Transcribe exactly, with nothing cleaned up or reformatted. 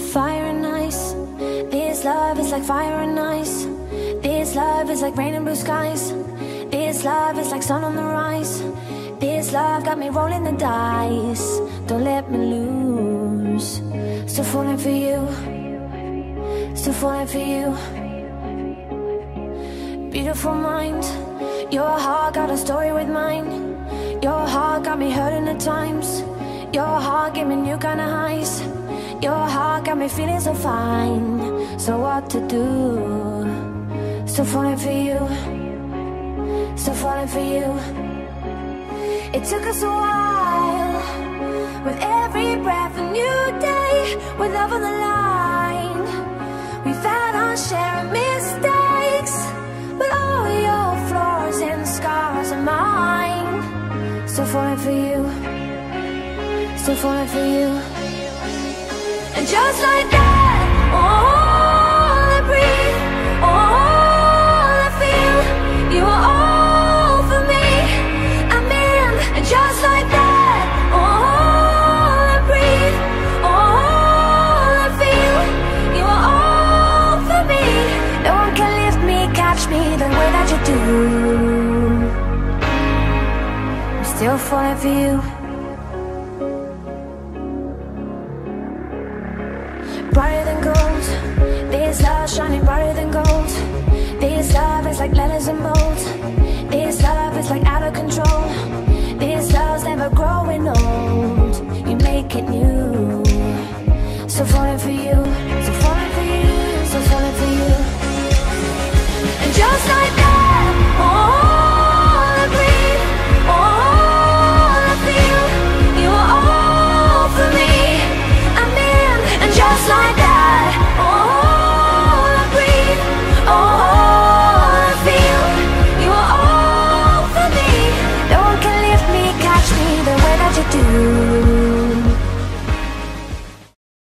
fire and ice. This love is like fire and ice. This love is like rain and blue skies. This love is like sun on the rise. This love got me rolling the dice. Don't let me lose. Still falling for you. Still falling for you. Beautiful mind. Your heart got a story with mine. Your heart got me hurting at times. Your heart gave me new kind of highs. Your heart got me feeling so fine. So what to do? Still falling for you. Still falling for you. It took us a while. With every breath a new day. With love on the line. We've had our share of mistakes. But all your flaws and scars are mine. Still falling for you. Still falling for you. And just like that, all I breathe, all I feel, you are all for me. I'm in. And just like that, all I breathe, all I feel, you are all for me. No one can lift me, catch me the way that you do. I'm still falling for you. Brighter than gold. This love shining brighter than gold. This love is like letters and bold.